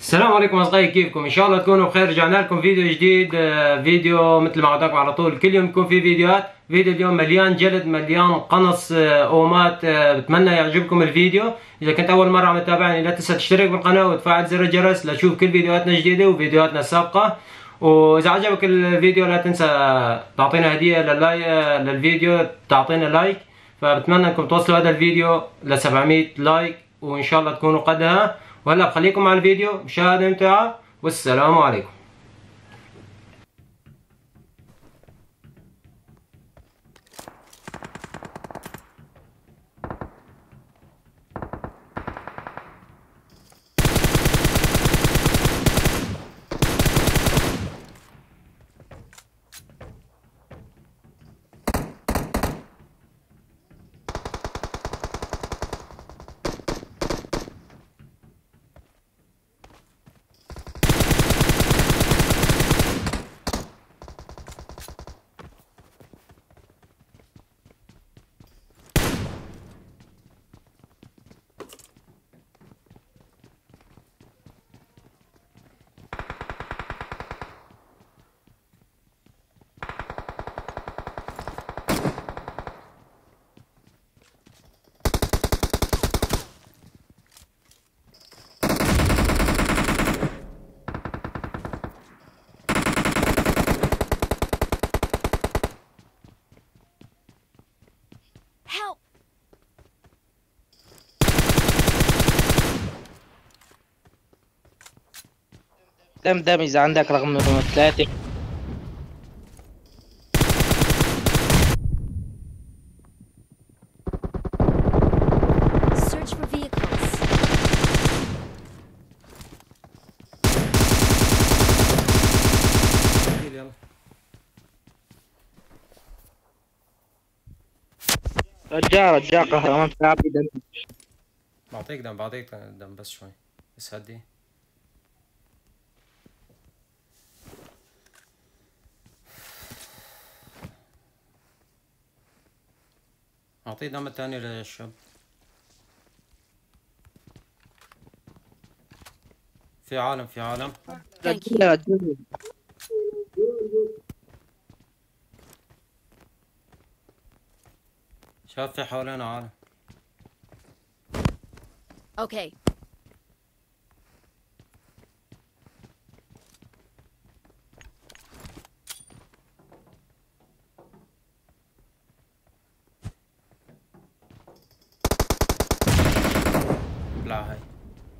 السلام عليكم اصدقائي، كيفكم؟ ان شاء الله تكونوا بخير. رجعنا لكم فيديو جديد. فيديو مثل ما عودناكم على طول، كل يوم يكون في فيديوهات. فيديو اليوم مليان جلد، مليان قنص، اومات. بتمنى يعجبكم الفيديو. اذا كنت اول مره عم تتابعني لا تنسى تشترك بالقناه وتفعل زر الجرس لتشوف كل فيديوهاتنا الجديده وفيديوهاتنا السابقه. واذا عجبك الفيديو لا تنسى تعطينا هديه للفيديو، تعطينا لايك. فبتمنى انكم توصلوا هذا الفيديو ل 700 لايك، وان شاء الله تكونوا قدها. وهلا بخليكم مع الفيديو، مشاهدة ممتعة والسلام عليكم. Help! دم إذا عندك رقم 3. Search for vehicles. يلا رجع قهرمان بتلعب لي دم. بعطيك دم بس شوي. بس هدي. اعطيه دم الثاني للشاب. في عالم. Thank you. رجع. شاف في حوالينا عالم. Okay. لا هاي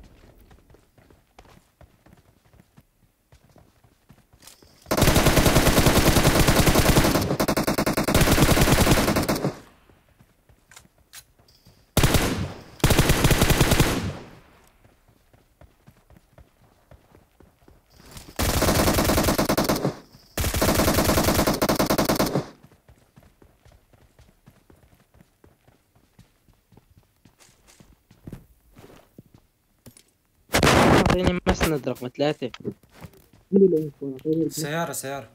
اعطيني مسند رقم 3. سيارة.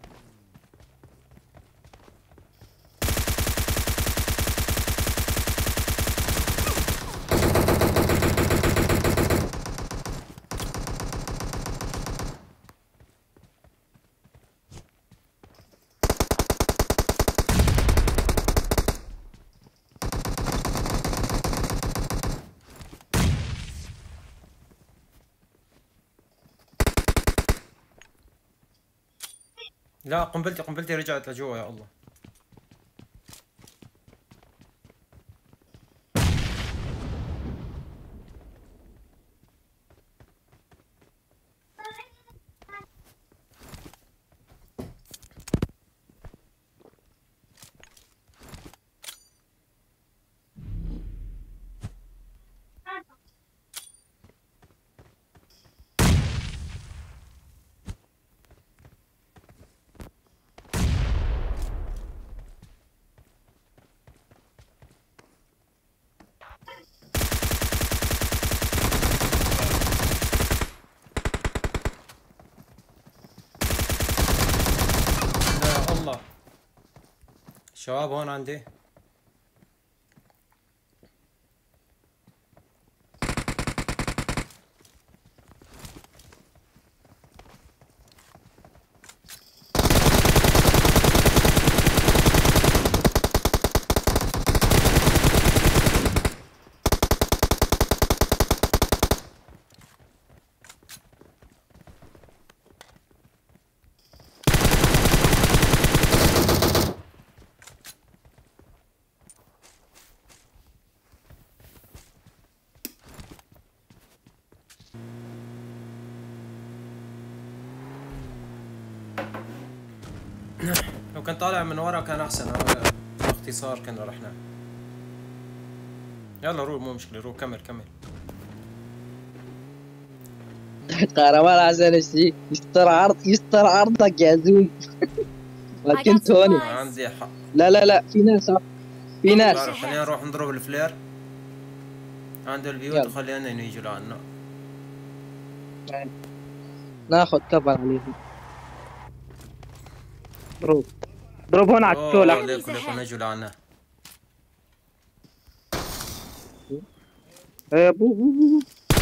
لا، قنبلتي رجعت لجوا، يا الله. لا يا الله، الشباب هون عندي. لو كان طالع من ورا كان احسن، باختصار كنا رحنا. يلا روح، مو مشكلة، روح كمل كمل. قهرمان عشان الشيء يستر عرضك يا زوم. I لكن got توني supplies. عندي حق. لا لا لا، في ناس في Enemies ناس. بعرف، خلينا ahead. نروح نضرب الفلير عند البيوت يلا وخلينا يجوا لعنا. ناخذ كفر عليهم. دروب دروب هون على الشولة. اوه ليكو ليكو نجوا لعنا. إيه، بو بو بو.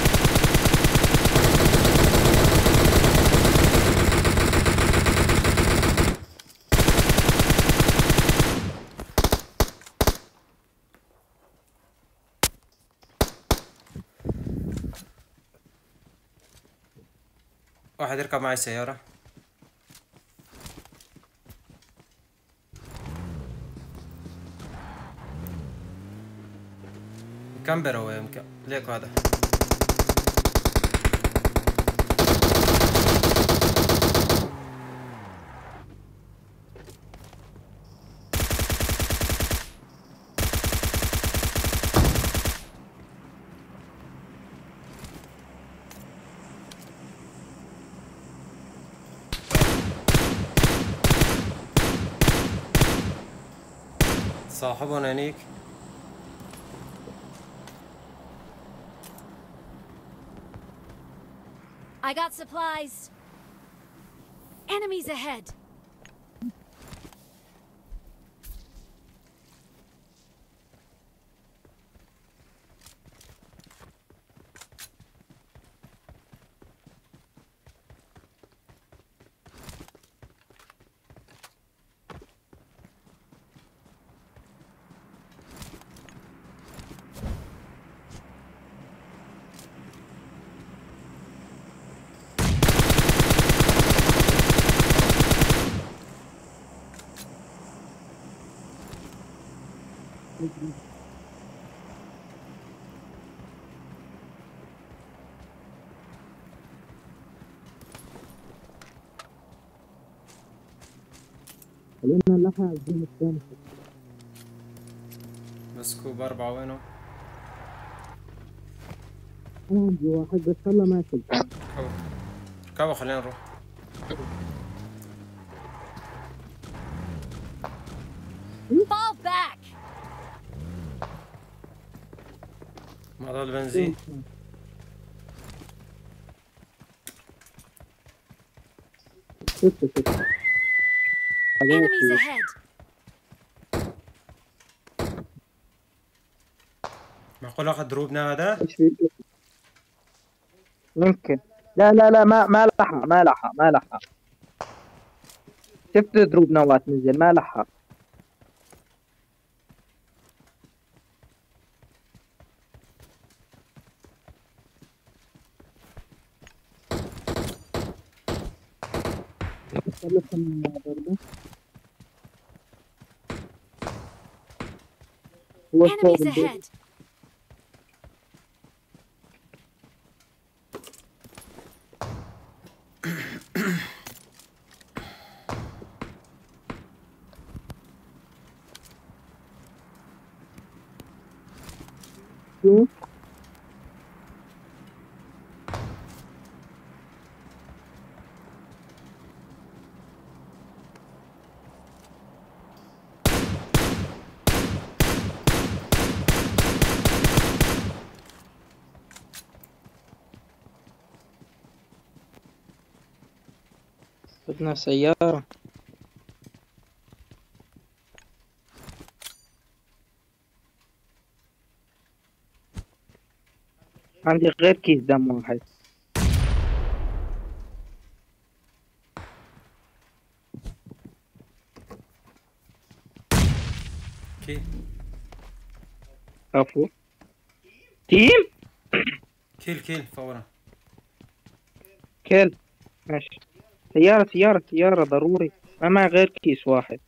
واحد يركب معي السيارة. مكمبر هو يمكن ليكو هذا. صاحبهم هنيك. I got supplies. Enemies ahead. خلينا نلحق الجيم الثاني. مسكوب 4 وينه؟ انا عندي واحد بس هلا ماشي. ركبوا ركبوا خلينا نروح. Fall back. ما ضل بنزين. Enemies ahead. معقول اخذ دروبنا هذا؟ ايش في؟ ممكن. لا لا لا، ما لحق. شفت دروب نوات نزل، ما لحق. Enemies ahead. شو؟ بدنا سيارة. عندي غير كيس دم واحد. كيل عفوا. تيم كيل فورا. كل ماشي. سيارة ضروري. ما معي غير كيس واحد.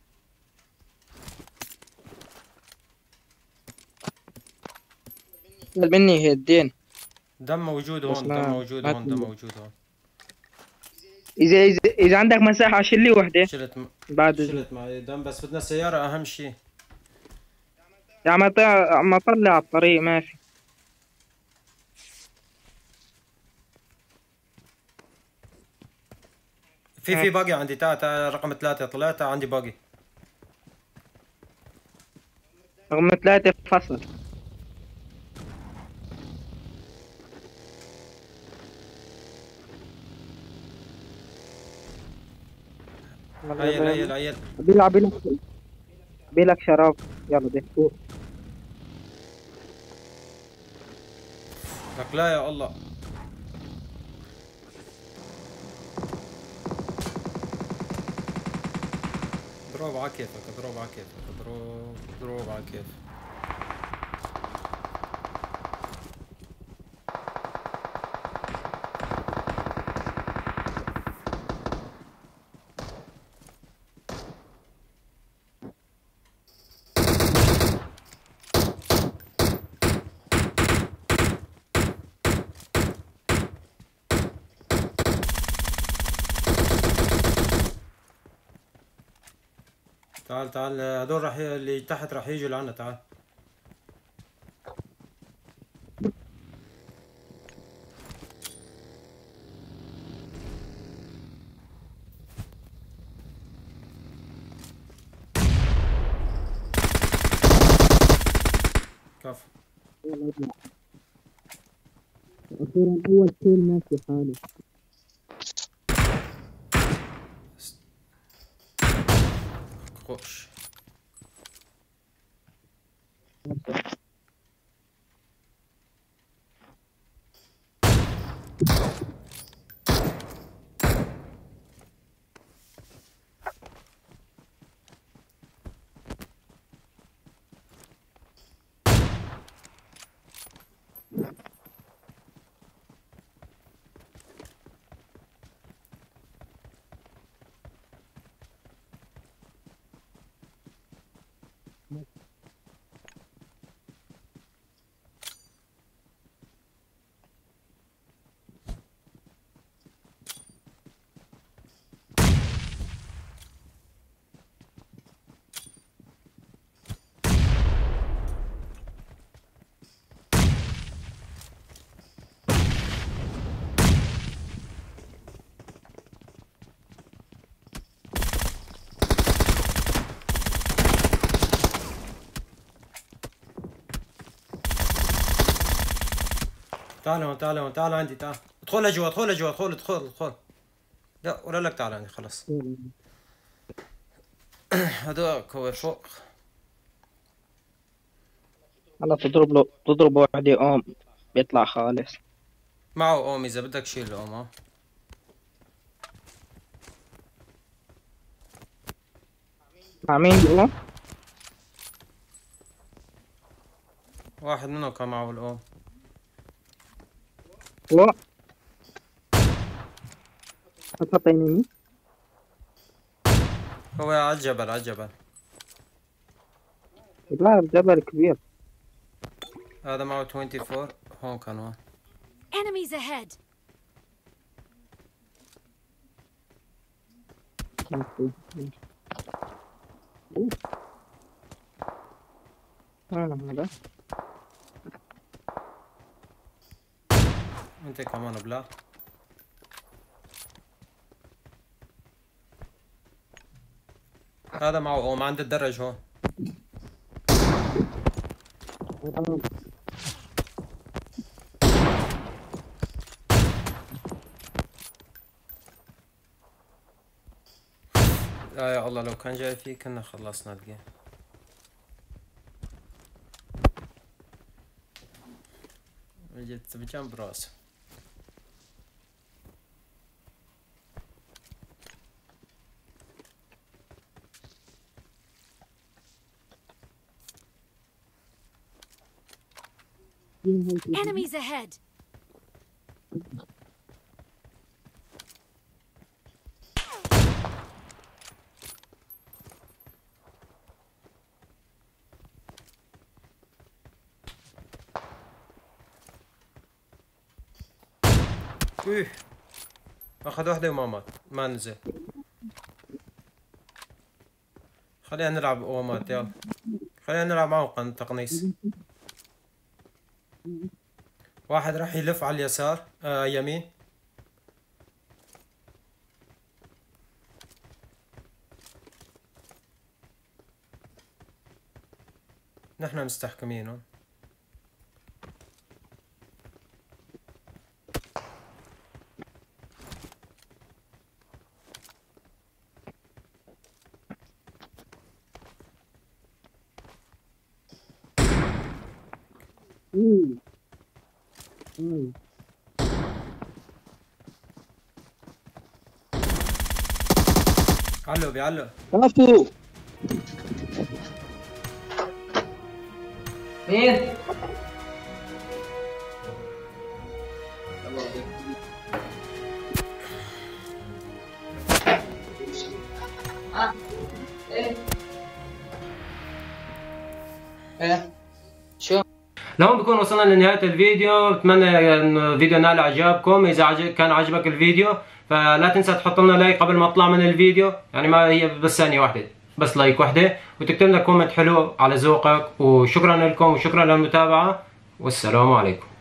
مني هيدين. دم موجود بس هون، ما- دم موجود ما هون، دم تنزل. موجود هون. اذا عندك مساحة شيل لي وحدة بعد شلت معي دم، بس بدنا السيارة أهم شيء. يا عم طلع على الطريق ما في. في باقي عندي، تعال رقم 3 طلعت عندي باقي. رقم 3 فصل. عيل. بيلك شراب. يلا دكتور. لك لا يا الله. اضرب على كيفك، اضرب على كيفك. تعال هذول اللي تحت راح يجوا لعنا. تعال كفو. أخيرا أول كيل ماشي حالي. خش. تعال عندي. تعال ادخل لجوا، ادخل. لا ولا لك، تعال عندي خلص. هذاك هو فوق. هلا تضرب وحدة أم بيطلع خالص. معه اوم اذا بدك شيل اوم. ها مع مين بيقوم؟ واحد منهم كان معه الاوم. هو خطط يمين. هو على الجبل. لا الجبل كبير. هذا معه 24. هون كان هون. Enemies ahead. هذا انت كمان بلا. هذا معه اوم عند الدرج هون. يا الله لو كان جاي فيه كنا خلصنا الجيم. جيت بجنب راسه. Enemies ahead. ايه اخذ وحده وما مات، ما نزل. خلينا نلعب اومات، يلا خلينا نلعب معهم تقنيص. واحد راح يلف على اليسار يمين. نحن مستحكمين هون. علو بيعلو. كفو. مين؟ ايه شو؟ لهون بكون وصلنا لنهاية الفيديو. بتمنى انه الفيديو نال اعجابكم. اذا كان عجبك الفيديو فلا تنسى تحط لنا لايك قبل ما اطلع من الفيديو، يعني ما هي بس ثانية واحدة، بس لايك واحدة، وتكتب لنا كومنت حلو على ذوقك. وشكرا لكم وشكرا للمتابعة، والسلام عليكم.